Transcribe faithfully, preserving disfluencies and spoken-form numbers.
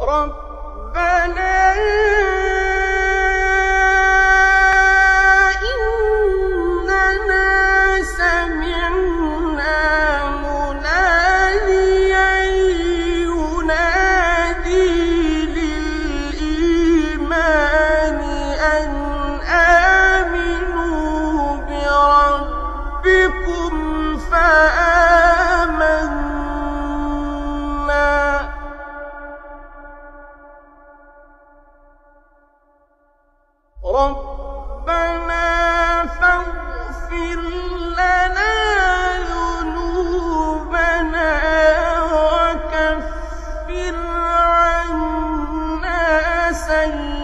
رَبَّنَا إِنَّنَا سَمِعْنَا مُنَادِيًا يُنَادِي لِلْإِيمَانِ أَنْ آمِنُوا بِرَبِّكُمْ فَآمَنَّا رَبَّنَا فَاغْفِرْ لَنَا ذُنُوبَنَا وَكَفِّرْ عَنَّا سَيِّئَاتِنَا